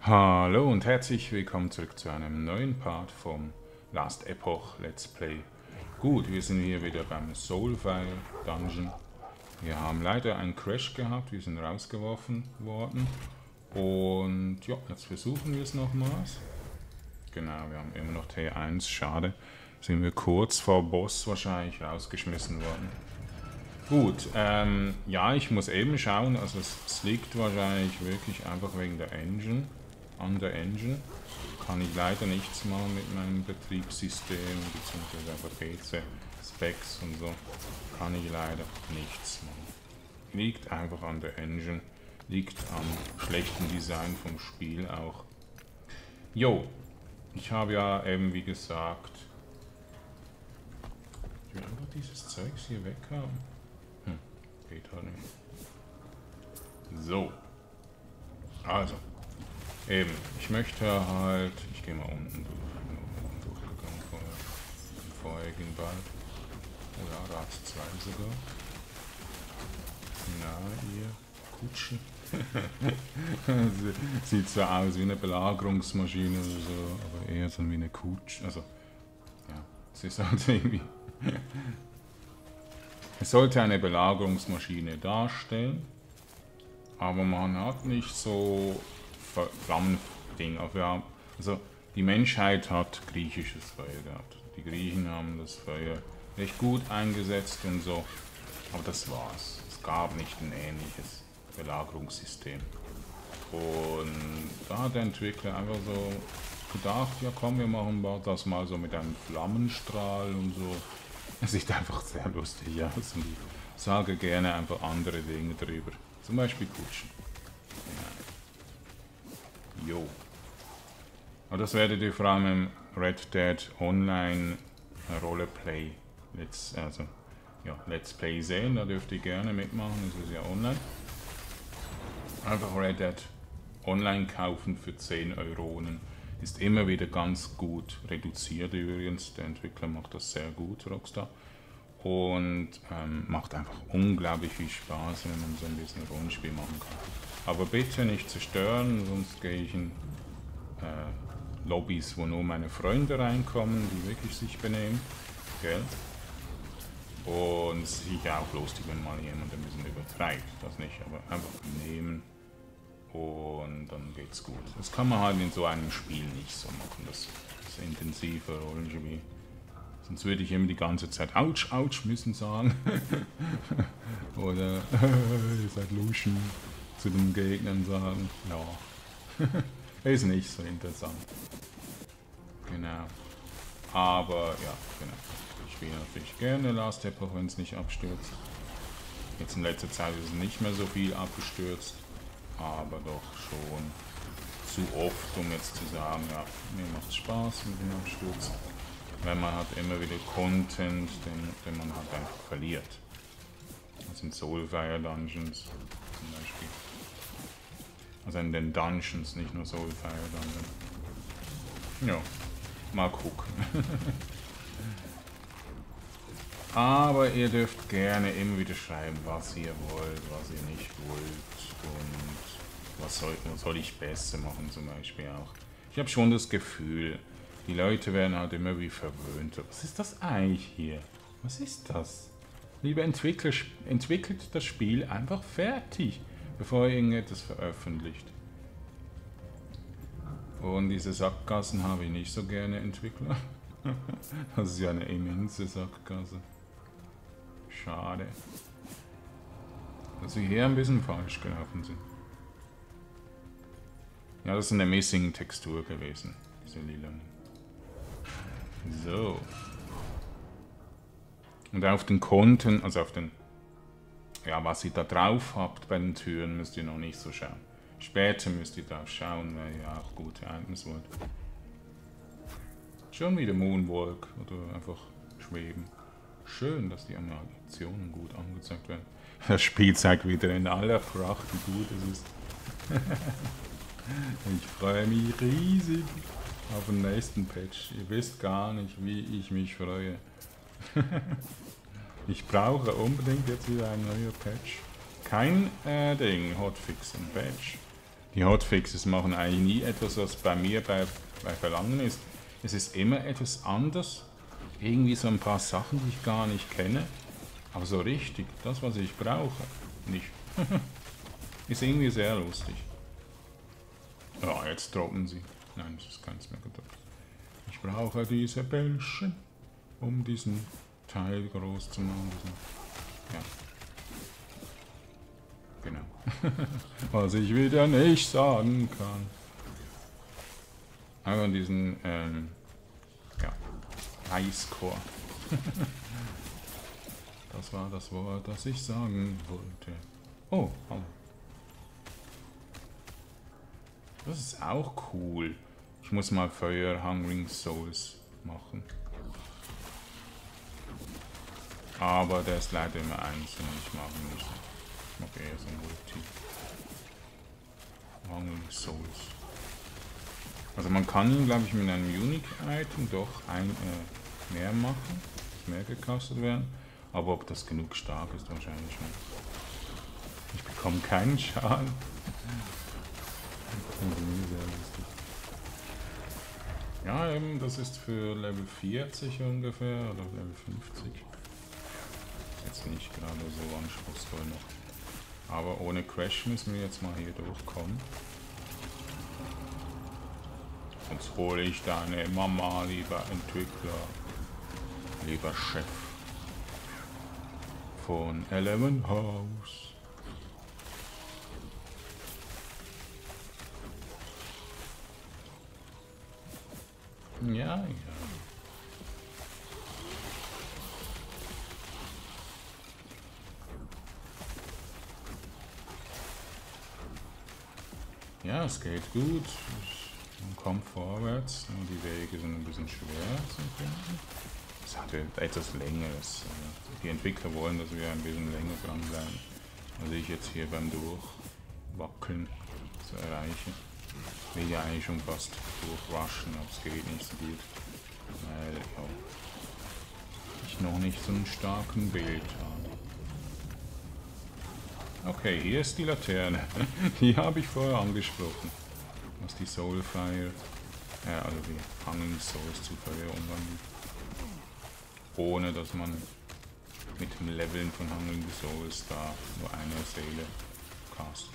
Hallo und herzlich willkommen zurück zu einem neuen Part vom Last Epoch Let's Play. Gut, wir sind hier wieder beim Soulfire Dungeon. Wir haben leider einen Crash gehabt, wir sind rausgeworfen worden. Und ja, jetzt versuchen wir es nochmals. Genau, wir haben immer noch T1, schade. Sind wir kurz vor Boss wahrscheinlich rausgeschmissen worden. Gut, ja, ich muss eben schauen, also es liegt wahrscheinlich wirklich einfach wegen der Engine. An der Engine kann ich leider nichts machen mit meinem Betriebssystem bzw. einfach PC-Specs und so. Kann ich leider nichts machen. Liegt einfach an der Engine, liegt am schlechten Design vom Spiel auch. Jo, ich habe ja eben wie gesagt, ich will einfach dieses Zeugs hier weg haben. Geht halt nicht. So. Also. Eben, ich möchte halt. Ich gehe mal unten durch. Ich bin unten durchgegangen im vorigen Wald. Oh ja, Rad 2 sogar. Na, ihr Kutschen. Sieht so aus wie eine Belagerungsmaschine oder so, aber eher so wie eine Kutsche. Also, ja, es ist halt irgendwie. Es sollte eine Belagerungsmaschine darstellen, aber man hat nicht so Flammending. Also die Menschheit hat griechisches Feuer gehabt. Die Griechen haben das Feuer recht gut eingesetzt und so, aber das war's. Es gab nicht ein ähnliches Belagerungssystem. Und da hat der Entwickler einfach so gedacht, ja komm, wir machen das mal so mit einem Flammenstrahl und so. Es sieht einfach sehr lustig aus und ich sage gerne einfach andere Dinge drüber. Zum Beispiel Kutschen. Ja. Jo. Aber das werdet ihr vor allem im Red Dead Online Roleplay Let's Play sehen. Da dürft ihr gerne mitmachen, das ist ja online. Einfach Red Dead Online kaufen für 10 Euronen. Ist immer wieder ganz gut reduziert übrigens. Der Entwickler macht das sehr gut, Rockstar. Und macht einfach unglaublich viel Spaß, wenn man so ein bisschen Rollenspiel machen kann. Aber bitte nicht zerstören, sonst gehe ich in Lobbys, wo nur meine Freunde reinkommen, die wirklich sich benehmen. Gell? Und es ist sicher auch lustig, wenn mal jemand ein bisschen übertreibt. Das nicht, aber einfach nehmen. Und dann geht's gut. Das kann man halt in so einem Spiel nicht so machen, das intensive Rollenspiel. Sonst würde ich immer die ganze Zeit Autsch, Autsch müssen sagen. Oder ihr seid Luschen zu den Gegnern sagen. Ja, ist nicht so interessant. Genau. Aber ja, genau. Ich spiele natürlich gerne Last Epoch, wenn es nicht abstürzt. Jetzt in letzter Zeit ist es nicht mehr so viel abgestürzt. Aber doch schon zu oft, um jetzt zu sagen, ja, mir macht es Spaß mit dem Absturz. Weil man hat immer wieder Content, den man halt einfach verliert. Das sind Soulfire Dungeons zum Beispiel. Also in den Dungeons, nicht nur Soulfire Dungeons. Ja, mal gucken. Aber ihr dürft gerne immer wieder schreiben, was ihr wollt, was ihr nicht wollt und was soll ich besser machen zum Beispiel auch. Ich habe schon das Gefühl, die Leute werden halt immer wie verwöhnt. Was ist das eigentlich hier? Was ist das? Liebe Entwickler, entwickelt das Spiel einfach fertig, bevor ihr irgendetwas veröffentlicht. Und diese Sackgassen habe ich nicht so gerne, Entwickler. Das ist ja eine immense Sackgasse. Schade. Dass wir hier ein bisschen falsch gelaufen sind. Ja, das ist eine Missing-Textur gewesen, diese lilanen. So. Und auf den Konten, also auf den, ja, was ihr da drauf habt bei den Türen, müsst ihr noch nicht so schauen. Später müsst ihr drauf schauen, weil ihr auch gute Items wollt. Schon wieder Moonwalk oder einfach schweben. Schön, dass die Animationen gut angezeigt werden. Das Spiel zeigt wieder in aller Pracht, wie gut es ist. Ich freue mich riesig auf den nächsten Patch. Ihr wisst gar nicht, wie ich mich freue. Ich brauche unbedingt jetzt wieder ein neuer Patch. Kein Hotfix im Patch. Die Hotfixes machen eigentlich nie etwas, was bei mir bei Verlangen ist. Es ist immer etwas anders. Irgendwie so ein paar Sachen, die ich gar nicht kenne. Aber so richtig, das was ich brauche, nicht. Ist irgendwie sehr lustig. Ja, jetzt droppen sie. Nein, das ist keins mehr gedroppt. Ich brauche diese Bällchen, um diesen Teil groß zu machen. Ja. Genau. Was ich wieder nicht sagen kann. Aber diesen, ja, Eiscore. Das war das Wort, das ich sagen wollte. Oh, hallo. Das ist auch cool. Ich muss mal Feuer Hungering Souls machen. Aber der ist leider immer einzeln. Ich mag ihn nicht. Ich mag eher so ein Multi. Hungering Souls. Also man kann ihn, glaube ich, mit einem Unique-Item doch mehr machen. Mehr gekostet werden. Aber ob das genug stark ist, wahrscheinlich nicht. Ich bekomme keinen Schaden. Ja, eben, das ist für Level 40 ungefähr, oder Level 50. Jetzt nicht gerade so anspruchsvoll noch. Aber ohne Crash müssen wir jetzt mal hier durchkommen. Sonst hole ich deine Mama, lieber Entwickler, lieber Chef von Element House. Ja, ja. Ja, es geht gut. Man kommt vorwärts. Die Wege sind ein bisschen schwer zu finden. Es hat etwas Längeres. Die Entwickler wollen, dass wir ein bisschen länger dranbleiben. Also ich jetzt hier beim Durchwackeln zu erreichen. Ich will ja eigentlich schon fast durchrushen, aber es geht nicht so gut. Weil ja, ich noch nicht so einen starken Bild habe. Okay, hier ist die Laterne. Die habe ich vorher angesprochen. Was die Soulfire, also die Hungering Souls zu Feuer umwandelt. Ohne dass man mit dem Leveln von Hungering Souls da nur eine Seele castet.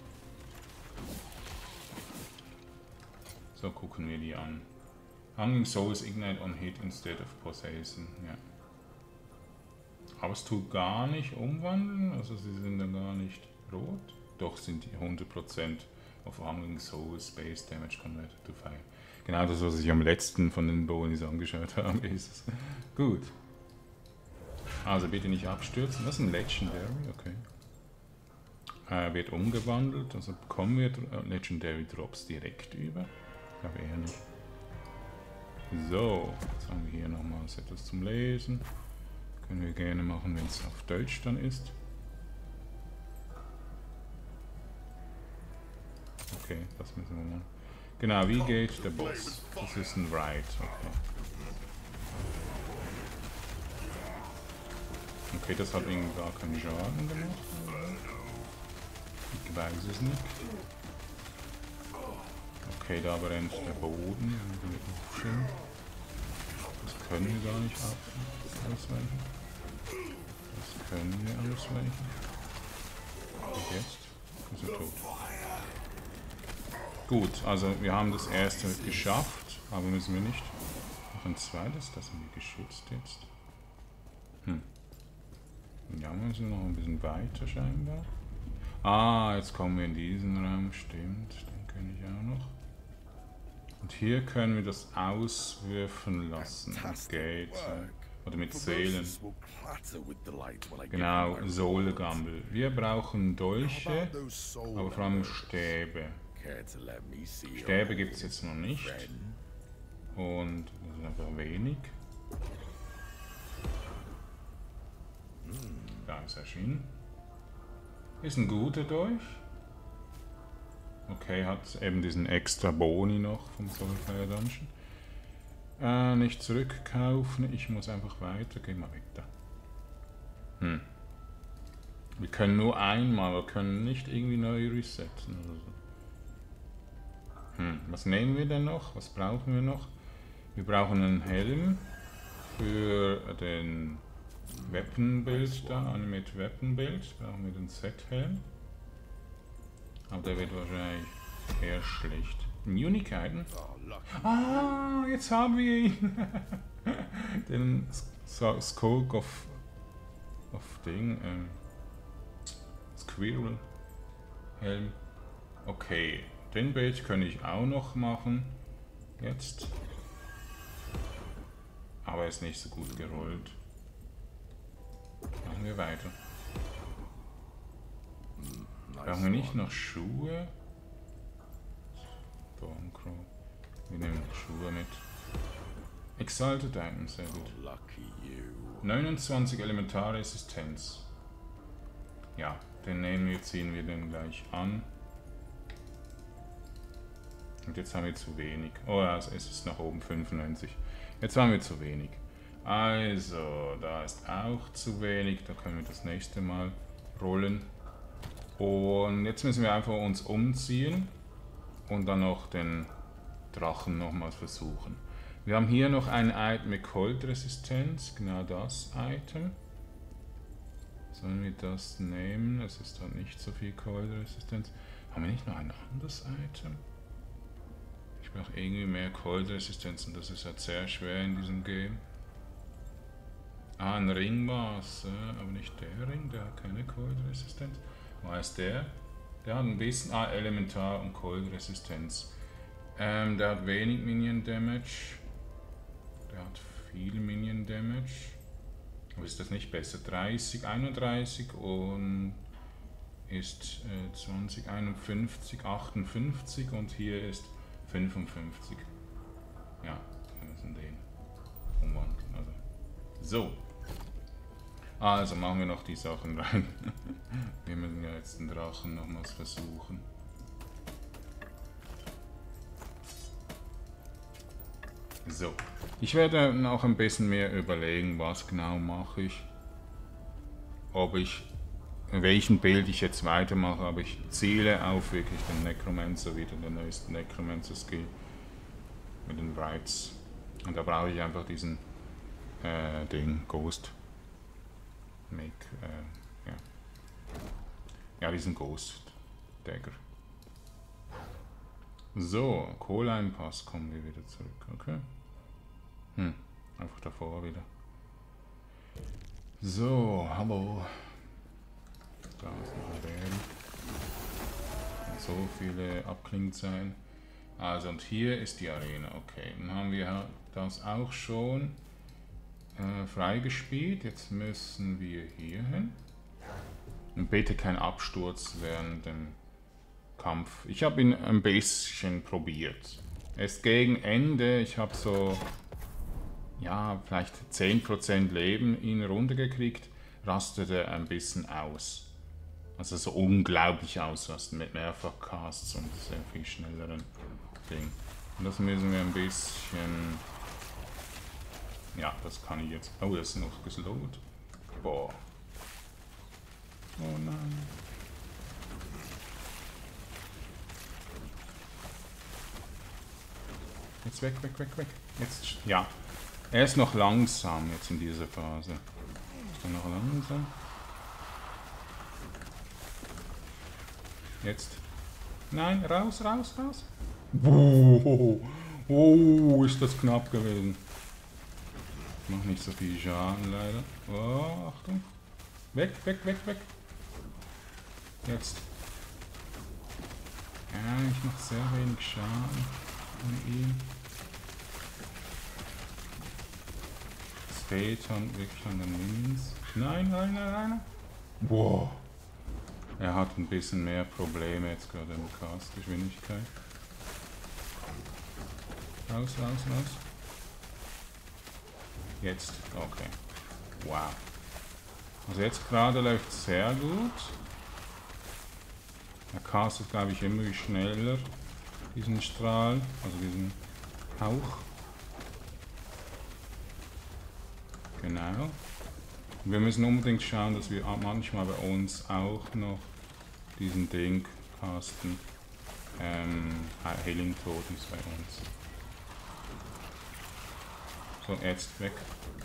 So gucken wir die an. Hungering Souls ignite on hit instead of possession. Ja. Aber es tut gar nicht umwandeln, also sie sind dann gar nicht rot. Doch sind die 100% of Hungering Souls Base Damage converted to Fire. Genau das, was ich am letzten von den Bonis angeschaut habe, ist es. Gut. Also bitte nicht abstürzen. Das ist ein Legendary, okay. Wird umgewandelt, also bekommen wir Legendary Drops direkt über. Aber eher nicht. So, jetzt haben wir hier nochmals etwas zum Lesen. Können wir gerne machen, wenn es auf Deutsch dann ist. Okay, das müssen wir machen. Genau, wie geht der Boss? Das ist ein Ride, okay. Okay, das hat irgendwie gar keinen Schaden gemacht. Ich weiß es nicht. Okay, da brennt der Boden. Das können wir gar nicht ausweichen. Das können wir ausweichen. Und jetzt ist er tot. Gut, also wir haben das erste geschafft, aber müssen wir nicht. Noch ein zweites, das sind wir geschützt jetzt. Ja, wir müssen noch ein bisschen weiter scheinbar. Ah, jetzt kommen wir in diesen Raum, stimmt, den kenne ich auch noch. Und hier können wir das auswürfen lassen. Geld. Oder mit Seelen. Genau, Soul Gamble. Wir brauchen Dolche, aber vor allem Stäbe. Stäbe gibt es jetzt noch nicht. Und das ist einfach wenig. Da ist erschienen. Ist ein guter Dolch. Okay, hat eben diesen extra Boni noch vom Soulfire Dungeon. Nicht zurückkaufen, ich muss einfach weiter. Geh mal weg da. Wir können nur einmal, wir können nicht irgendwie neu resetten oder so. Was nehmen wir denn noch? Was brauchen wir noch? Wir brauchen einen Helm für den Weapon-Build da, Animate Weapon-Build. Brauchen wir den Set-Helm. Aber der wird wahrscheinlich eher schlecht. Immunikeiten? Ah, jetzt haben wir ihn! Den Skulk of Ding. Squirrel Helm. Okay, den Bild kann ich auch noch machen. Jetzt. Aber er ist nicht so gut gerollt. Machen wir weiter. Brauchen wir nicht noch Schuhe? Stormcrow. Wir nehmen Schuhe mit. Exalted Item, sehr gut. 29 Elementarresistenz. Ja, den nehmen wir, ziehen wir den gleich an. Und jetzt haben wir zu wenig. Oh ja, es ist nach oben 95. Jetzt haben wir zu wenig. Also, da ist auch zu wenig. Da können wir das nächste Mal rollen. Und jetzt müssen wir einfach uns umziehen und dann noch den Drachen nochmals versuchen. Wir haben hier noch ein Item mit Cold-Resistenz, genau das Item. Sollen wir das nehmen? Es ist halt nicht so viel Cold-Resistenz. Haben wir nicht noch ein anderes Item? Ich brauche irgendwie mehr Cold-Resistenz und das ist halt sehr schwer in diesem Game. Ah, ein Ring war es, aber nicht der Ring, der hat keine Cold-Resistenz. Wo ist der? Der hat ein bisschen Elementar- und Cold-Resistenz. Der hat wenig Minion-Damage. Der hat viel Minion-Damage. Aber ist das nicht besser? 30, 31 und ist 20, 51, 58 und hier ist 55. Ja, wir müssen den umwandeln. Also. Also machen wir noch die Sachen rein. Wir müssen ja jetzt den Drachen nochmals versuchen. So, ich werde noch ein bisschen mehr überlegen, was genau mache ich. Ob ich, in welchem Bild ich jetzt weitermache, aber ich ziele auf wirklich den Necromancer, wieder den neuesten Necromancer Skill mit den Brights. Und da brauche ich einfach diesen Ding, Ghost. Ja, diesen Ghost Dagger. So, Kohleinpass kommen wir wieder zurück, okay? Einfach davor wieder. So, hallo. Da ist noch der. So viele Abklingzeilen. Also, und hier ist die Arena, okay. Dann haben wir das auch schon freigespielt. Jetzt müssen wir hier hin. Und bitte kein Absturz während dem Kampf. Ich habe ihn ein bisschen probiert. Erst gegen Ende, ich habe so, ja, vielleicht 10% Leben ihn runtergekriegt, rastete ein bisschen aus. Also so unglaublich ausrasten mit Mehrfachcasts und sehr viel schnelleren Ding. Und das müssen wir ein bisschen... Ja, das kann ich jetzt... Oh, das ist noch geslowt. Boah. Oh nein. Jetzt weg, weg, weg, weg. Jetzt, ja. Er ist noch langsam jetzt in dieser Phase. Ist er noch langsam? Jetzt. Nein, raus, raus, raus. Oh, ist das knapp gewesen. Macht nicht so viel Schaden leider. Oh, Achtung. Weg, weg, weg, weg. Jetzt. Ja, ich mache sehr wenig Schaden an ihm. Es fehlt dann wirklich an den Minions. Nein, nein, nein, nein. Wow. Er hat ein bisschen mehr Probleme jetzt gerade in der Cast-Geschwindigkeit. Raus, raus, raus. Jetzt, okay. Wow. Also jetzt gerade läuft es sehr gut. Er castet, glaube ich, immer schneller diesen Strahl, also diesen Hauch. Genau. Und wir müssen unbedingt schauen, dass wir manchmal bei uns auch noch diesen Ding casten. Healing Totems bei uns. So, jetzt weg.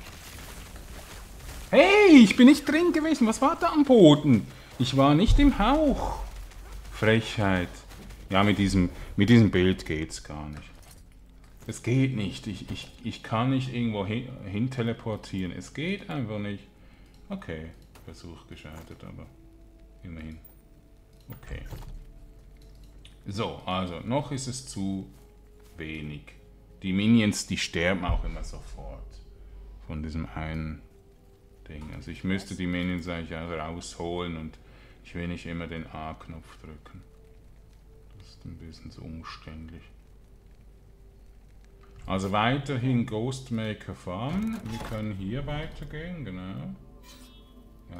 Hey, ich bin nicht drin gewesen. Was war da am Boden? Ich war nicht im Hauch. Frechheit. Ja, mit diesem Bild geht's gar nicht. Es geht nicht. Ich kann nicht irgendwo hin teleportieren. Es geht einfach nicht. Okay, Versuch gescheitert, aber immerhin. Okay. So, also noch ist es zu wenig. Die Minions, die sterben auch immer sofort von diesem einen Ding. Also ich müsste die Minions eigentlich auch rausholen und ich will nicht immer den A-Knopf drücken. Das ist ein bisschen so umständlich. Also weiterhin Ghostmaker farmen. Wir können hier weitergehen, genau. Ja.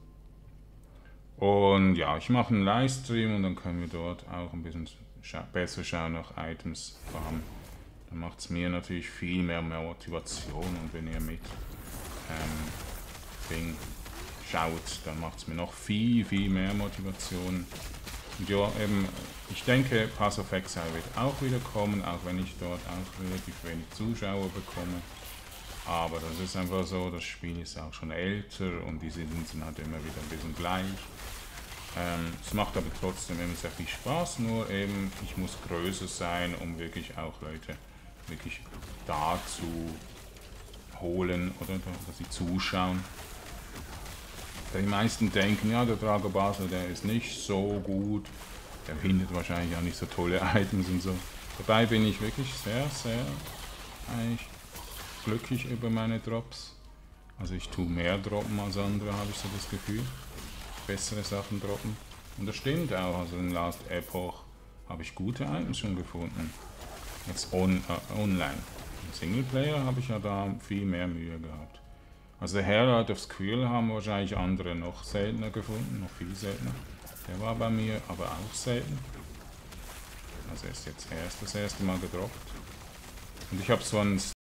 Und ja, ich mache einen Livestream und dann können wir dort auch ein bisschen besser schauen nach Items farmen. Dann macht es mir natürlich viel mehr Motivation und wenn ihr mit Ding schaut, dann macht es mir noch viel mehr Motivation. Und ja, eben, ich denke, Pass of Exile wird auch wieder kommen, auch wenn ich dort auch relativ wenig Zuschauer bekomme. Aber das ist einfach so, das Spiel ist auch schon älter und die sind halt immer wieder ein bisschen gleich. Es macht aber trotzdem immer sehr viel Spaß, nur eben, ich muss größer sein, um wirklich auch Leute wirklich da zu holen oder dass sie zuschauen. Die meisten denken, ja, der Drago Basel, der ist nicht so gut, der findet wahrscheinlich auch nicht so tolle Items und so. Dabei bin ich wirklich sehr eigentlich glücklich über meine Drops. Also ich tue mehr droppen als andere, habe ich so das Gefühl. Bessere Sachen droppen. Und das stimmt auch, also in Last Epoch habe ich gute Items schon gefunden. Jetzt online. Im Singleplayer habe ich ja da viel mehr Mühe gehabt. Also der Herald of Squirrel haben wahrscheinlich andere noch seltener gefunden, noch viel seltener. Der war bei mir aber auch selten. Also er ist jetzt erst das erste Mal gedroppt. Und ich habe so einen